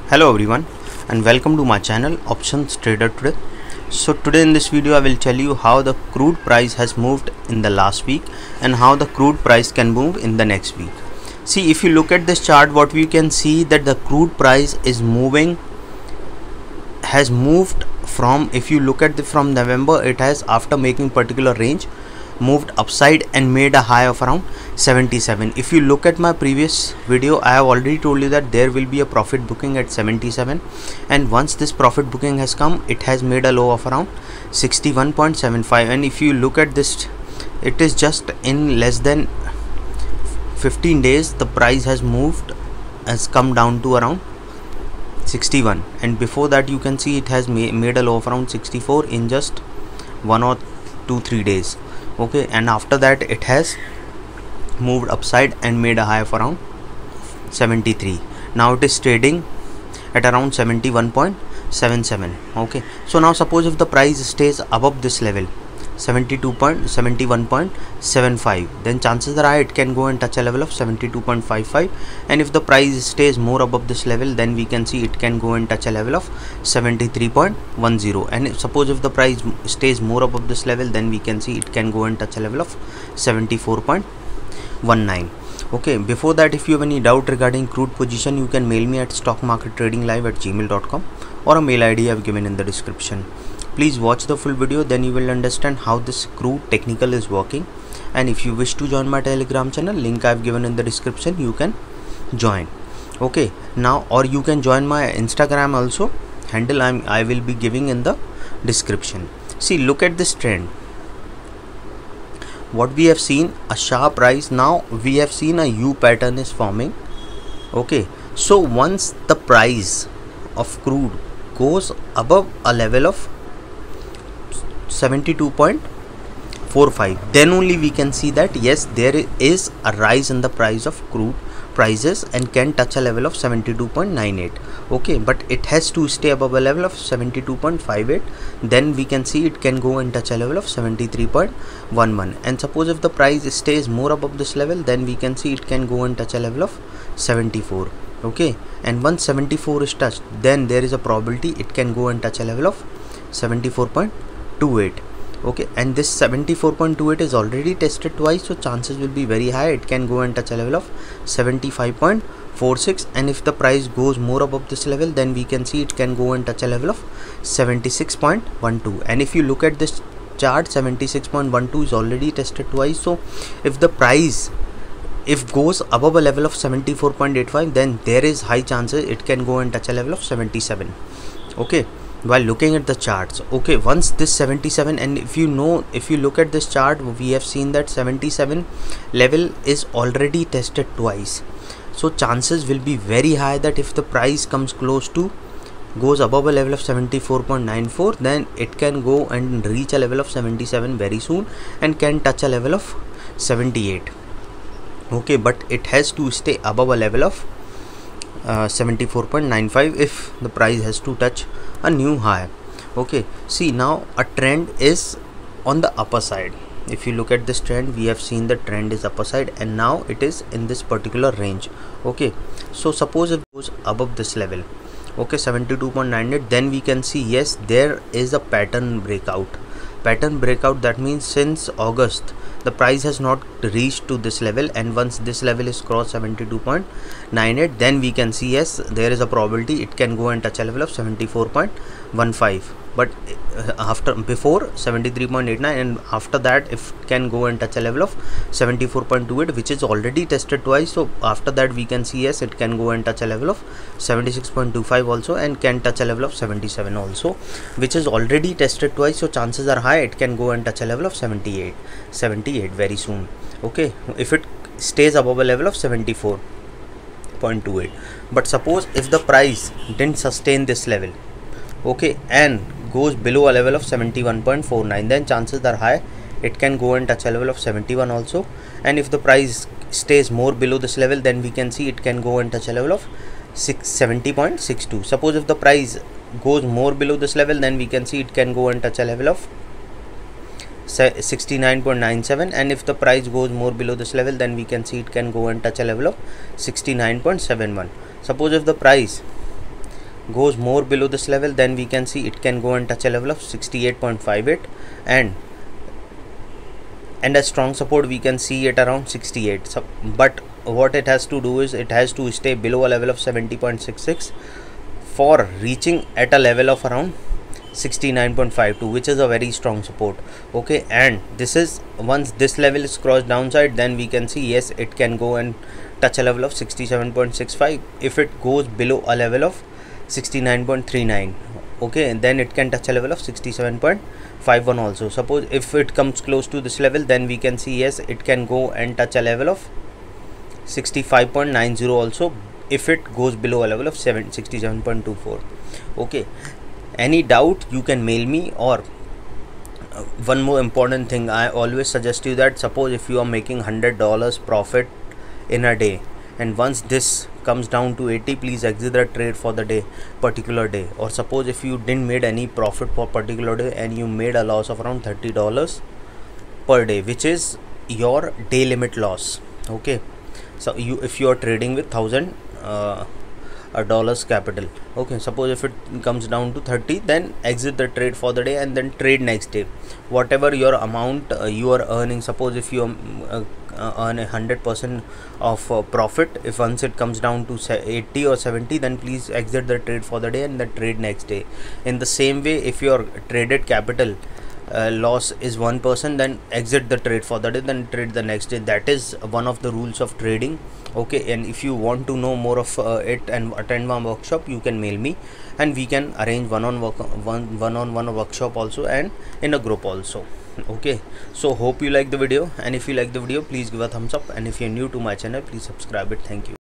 Hello everyone and welcome to my channel Options Trader Today. So today in this video I will tell you how the crude price has moved in the last week and how the crude price can move in the next week. See, if you look at this chart, what we can see that the crude price is has moved from, if you look at from November, it has, after making particular range, moved upside and made a high of around 77. If you look at my previous video, I have already told you that there will be a profit booking at 77, and once this profit booking has come, it has made a low of around 61.75. and if you look at this, it is just in less than 15 days the price has come down to around 61, and before that you can see it has made a low of around 64 in just 1 or 2-3 days. Okay, and after that it has moved upside and made a high of around 73. Now it is trading at around 71.77. okay, so now suppose if the price stays above this level 71.75, then chances are high it can go and touch a level of 72.55, and if the price stays more above this level, then we can see it can go and touch a level of 73.10, and suppose if the price stays more above this level, then we can see it can go and touch a level of 74.19. okay, before that, if you have any doubt regarding crude position, you can mail me at stockmarkettradinglive@gmail.com or a mail ID I have given in the description. Please watch the full video, then you will understand how this crude technical is working. And if you wish to join my Telegram channel, link I have given in the description, you can join. Okay, now, or you can join my Instagram also, handle I will be giving in the description. See, look at this trend. What we have seen, a sharp rise. Now we have seen a U pattern is forming. Okay, so once the price of crude goes above a level of 72.45, then only we can see that yes, there is a rise in the price of crude prices and can touch a level of 72.98. okay, but it has to stay above a level of 72.58, then we can see it can go and touch a level of 73.11, and suppose if the price stays more above this level, then we can see it can go and touch a level of 74. okay, and once 74 is touched, then there is a probability it can go and touch a level of 74.28. okay, and this 74.28 is already tested twice, so chances will be very high it can go and touch a level of 75.46, and if the price goes more above this level, then we can see it can go and touch a level of 76.12, and if you look at this chart, 76.12 is already tested twice, so if the price goes above a level of 74.85, then there is high chances it can go and touch a level of 77. okay, while looking at the charts. okay, once this 77, and if you look at this chart, we have seen that 77 level is already tested twice, so chances will be very high that if the price goes above a level of 74.94, then it can go and reach a level of 77 very soon and can touch a level of 78. okay, but it has to stay above a level of 74.95 if the price has to touch a new high. okay, see, now a trend is on the upper side. If you look at this trend, we have seen the trend is upper side, and now it is in this particular range. okay, so suppose if it goes above this level, okay, 72.98, then we can see yes, there is a pattern breakout. That means since August the price has not reached to this level, and once this level is crossed 72.98, then we can see yes, there is a probability it can go and touch a level of 74.15, but before 73.89, and after that if it can go and touch a level of 74.28, which is already tested twice, so after that we can see yes, it can go and touch a level of 76.25 also, and can touch a level of 77 also, which is already tested twice, so chances are high it can go and touch a level of 78 very soon. okay, if it stays above a level of 74.28, but suppose if the price didn't sustain this level, okay, and goes below a level of 71.49, then chances are high it can go and touch a level of 71 also, and if the price stays more below this level, then we can see it can go and touch a level of 70.62. suppose if the price goes more below this level, then we can see it can go and touch a level of 69.97, and if the price goes more below this level, then we can see it can go and touch a level of 69.71. Suppose if the price goes more below this level, then we can see it can go and touch a level of 68.58, and a strong support we can see it around 68. So, but what it has to do is it has to stay below a level of 70.66 for reaching at a level of around 69.52, which is a very strong support. Okay, and this is, once this level is crossed downside, then we can see yes, it can go and touch a level of 67.65. if it goes below a level of 69.39, okay, and then it can touch a level of 67.51 also. Suppose if it comes close to this level, then we can see yes, it can go and touch a level of 65.90 also if it goes below a level of 67.24. okay, any doubt you can mail me. Or one more important thing, I always suggest you that suppose if you are making $100 profit in a day, and once this comes down to 80, please exit the trade for the day, particular day. Or suppose if you didn't made any profit for particular day and you made a loss of around $30 per day, which is your day limit loss. Okay, so if you are trading with $1,000 capital, okay, suppose if it comes down to 30, then exit the trade for the day and then trade next day. Whatever your amount you are earning, suppose if you earn 100% of profit, if once it comes down to 80 or 70, then please exit the trade for the day and the trade next day. In the same way, if your traded capital loss is 1%, then exit the trade for the day, then trade the next day. That is one of the rules of trading. Okay, and if you want to know more of it and attend my workshop, you can mail me and we can arrange one-on-one workshop also, and in a group also. Okay, so hope you like the video, and if you like the video, please give a thumbs up, and if you're new to my channel, please subscribe it. Thank you.